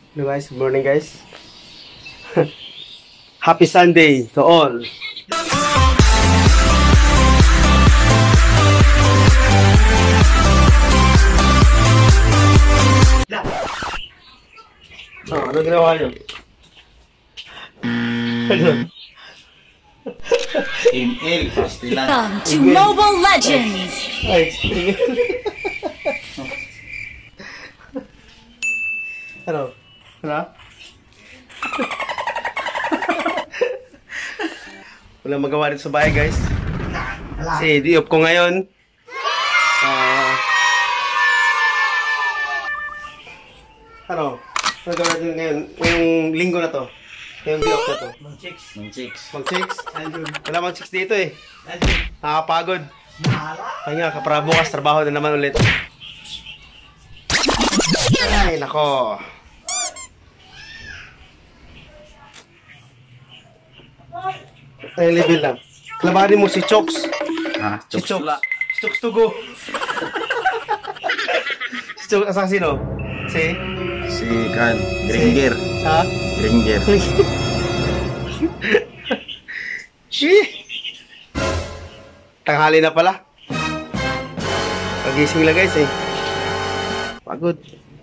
Hello guys, good morning guys. Happy Sunday to all. Ano ginawa niyo? ML, pastilan. Welcome to Mobile Legends! Ay, ano? Ano? Walang magawa dito sa bahay guys. Kasi di-off ko ngayon. Ano? Ano gawin natin ngayon? Yung linggo na to. Yung di-off na to. Mang-chicks. Mag-chicks? Wala mag-chicks dito eh. Nakakapagod. Kaya nga, para bukas trabaho na naman ulit. Ay, nako. Ay, level lang. Labanin mo si Chokes. Ha? Si Chokes. Si Chokes to go. Si Chokes, asang sino? Si? Si Kan. Gringer. Ha? Gringer. Tanghali na pala. Pagising lang guys eh. Pagod.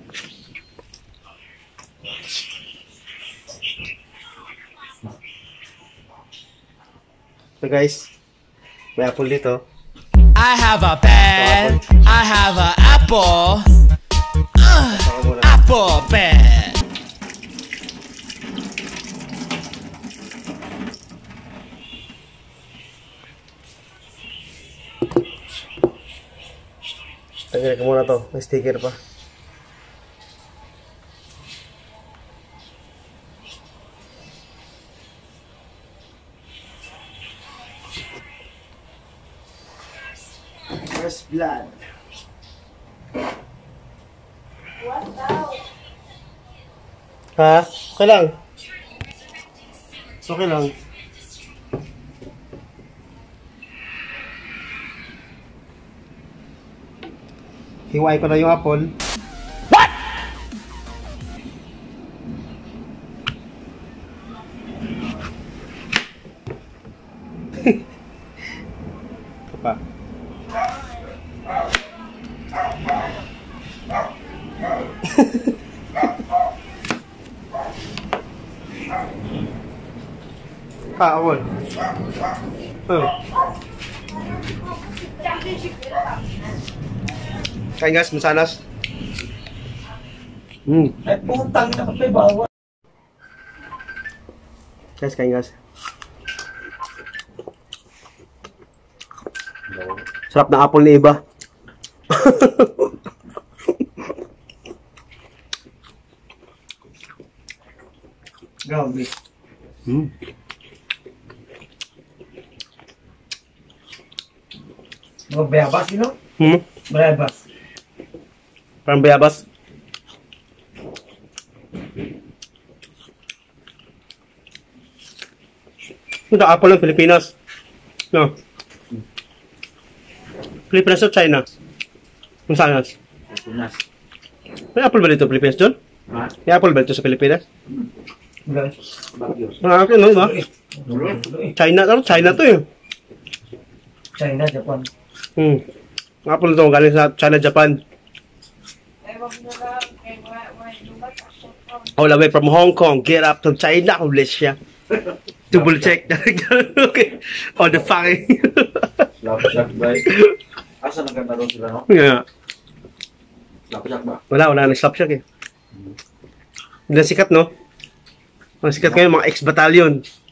So guys, may apple dito. I have a pen. I have an apple. Apple pen. Tanggalin ko muna to. May sticker pa. First blood. What now? Ha? Okay lang. Okay lang. Hiwain ko na yung apple. What? Ito pa. Apple. Kain guys, masanas. Ay, putang na kape, bawal. Guys, kain guys. Sarap na apple ni iba. Grabe. Mga bayabas, you know? Bayabas. Parang bayabas. Ito apple ng Pilipinas. No. Pilipinas o China? Kung saan? Pilipinas. May apple ba dito Pilipinas doon? Ha? May apple ba dito sa Pilipinas? Bagyo. Okay, no, ba? China to eh. China, Japan. Apple ito, galing sa China, Japan. All the way from Hong Kong, get up to China, Malaysia. Double check. Okay. On the fucking. Slapshot ba? Asa nagkakaroon sila, no? Yeah. Slapshot ba? Wala nag-slap siya eh. Hindi na sikat, no? Ang sikat ngayon, mga ex-battalion.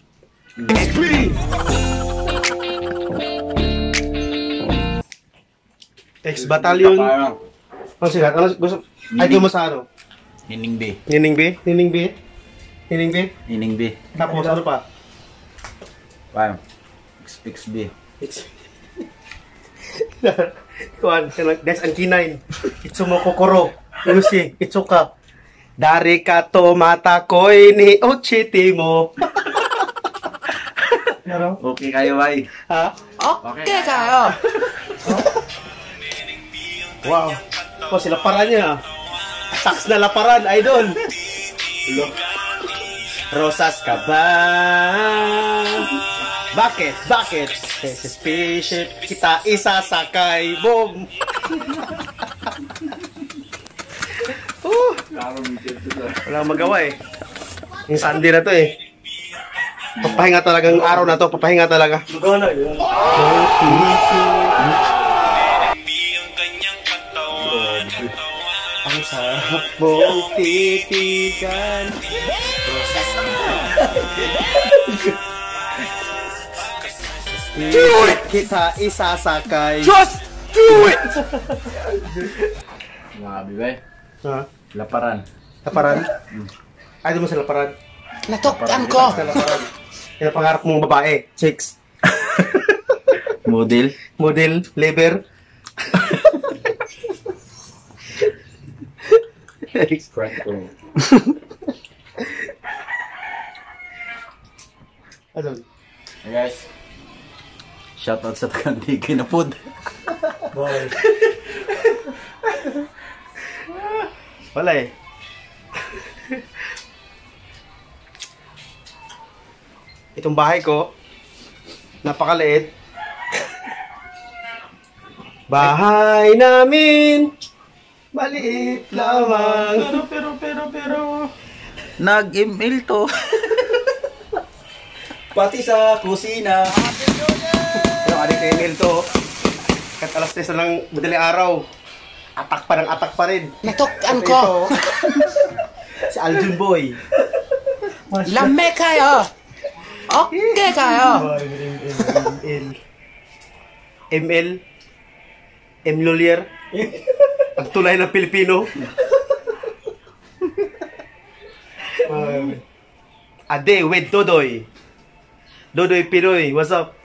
Ex-battalion. Ang sikat? Ano gusto? Ay, mo sa ano? Nining B. Nining B? Nining B? Nining B? Nining B. Tapos ano pa? Wow. X B. Kuan, that's ang K9. Itsumo kokoro. Usi, itsuka. Dari ka to mata ko'y ni Ochiti mo. Okay kayo, bay. Ha? Okay kayo. Wow. Oh, sila paran niya. Sax na laparan, idol. Rosas ka ba? Bakit? Bakit? Sa spaceship kita isasakay. Boom! Wala magawa eh. Yung Sunday na to eh. Papahinga talagang araw na to. Papahinga talaga. Magana yun. Ang sarap mong titigan. Kita isasakay. Just do it! Mga bibay. Ha? Laparan. Laparan? Ay, di mo sa laparan. Natuktan ko. Sa laparan. Yan ang pangarap mong babae. Chicks. Model. Model. Labor. Frank ko. Ano? Hey guys. Shoutout sa Tagandigay na food. Boy. Wala eh. Itong bahay ko, napakaliit. Bahay namin, maliit lamang. Pero. Nag-email to. Pati sa kusina. Pero adik na email to. Kahit alas 3 na lang madaling araw. Atak pa rin. Natuktan Ito, ko. si Aljun Boy. Lame kayo. Okay kayo. ML. M. Lolier. Ang tulay ng Pilipino. Ade with Dodoy. Dodoy Pinoy, what's up?